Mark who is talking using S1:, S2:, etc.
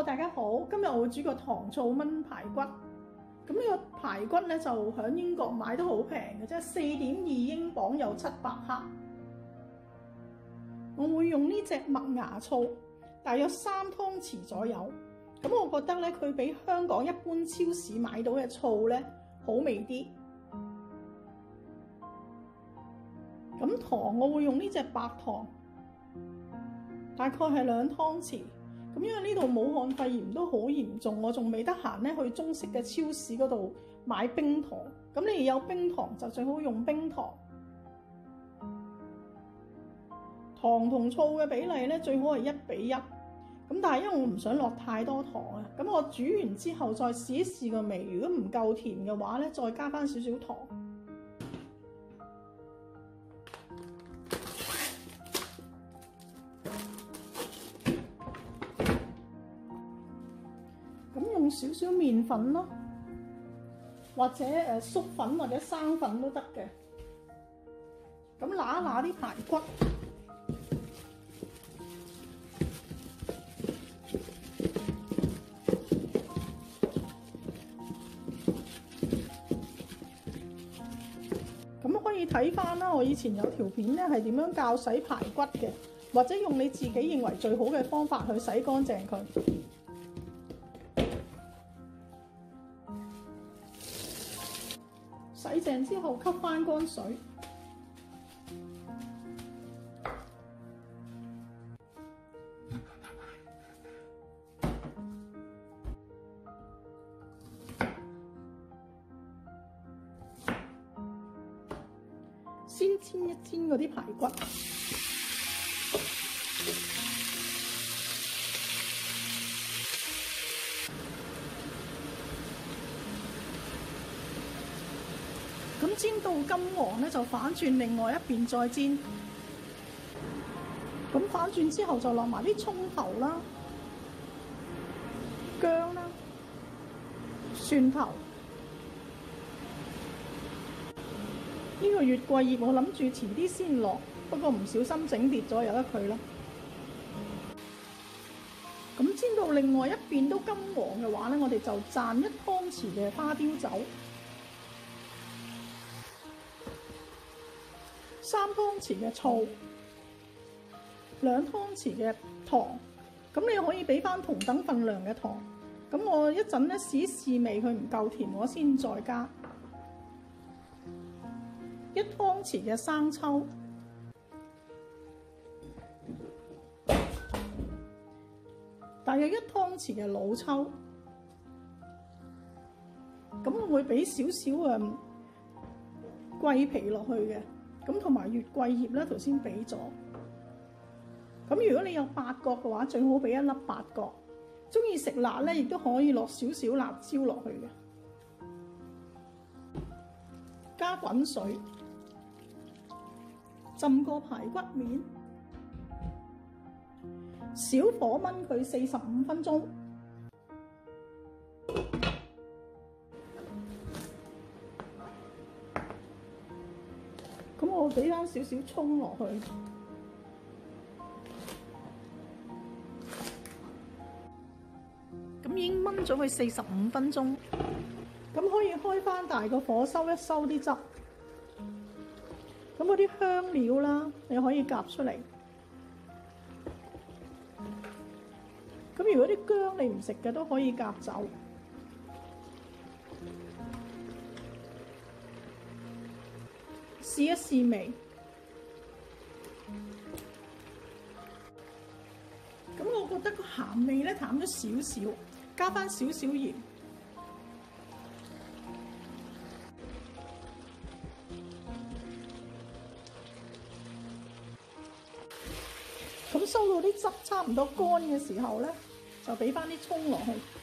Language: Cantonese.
S1: 大家好，今日我會煮個糖醋炆排骨。咁呢個排骨咧就喺英國買都好平嘅啫，4.2英鎊有700克。我會用呢隻麥芽醋，大約3湯匙左右。咁我覺得咧，佢比香港一般超市買到嘅醋咧好味啲。咁糖我會用呢隻白糖，大概係2湯匙。咁因為呢度武漢肺炎都好嚴重，我仲未得閒咧去中式嘅超市嗰度買冰糖。咁你有冰糖就最好用冰糖。糖同醋嘅比例咧最好係1:1。咁但係因為我唔想落太多糖啊，咁我煮完之後再試一試個味，如果唔夠甜嘅話咧，再加翻少少糖。咁用少少麵粉咯，或者粟粉或者生粉都得嘅。咁揦一揦啲排骨，咁可以睇翻啦。我以前有條片咧係點樣教洗排骨嘅，或者用你自己認為最好嘅方法去洗乾淨佢。洗淨之後吸翻乾水，先煎一煎嗰啲排骨。咁煎到金黃咧，就反轉另外一邊再煎。咁反轉之後就落埋啲葱頭啦、薑啦、蒜頭。呢個月桂葉我諗住遲啲先落，不過唔小心整跌咗，由得佢啦。咁煎到另外一邊都金黃嘅話咧，我哋就蘸1湯匙嘅花雕酒。3湯匙嘅醋，2湯匙嘅糖，咁你可以俾翻同等份量嘅糖。咁我一陣咧試一試味，佢唔夠甜，我先再加1湯匙嘅生抽，大約1湯匙嘅老抽。咁我會俾少少桂皮落去嘅。咁同埋月桂葉咧，頭先俾咗。咁如果你有八角嘅話，最好俾1粒八角。中意食辣咧，亦都可以落少少辣椒落去嘅。加滾水，浸個排骨面，小火燜佢45分鐘。咁我俾翻少少葱落去，咁已經燜咗佢45分鐘，咁可以開翻大個火收一收啲汁。咁嗰啲香料啦，你可以夾出嚟。咁如果啲薑你唔食嘅都可以夾走。試一試味，咁我覺得個鹹味咧淡咗少少，加翻少少鹽。咁收到啲汁差唔多乾嘅時候咧，就俾翻啲葱落去。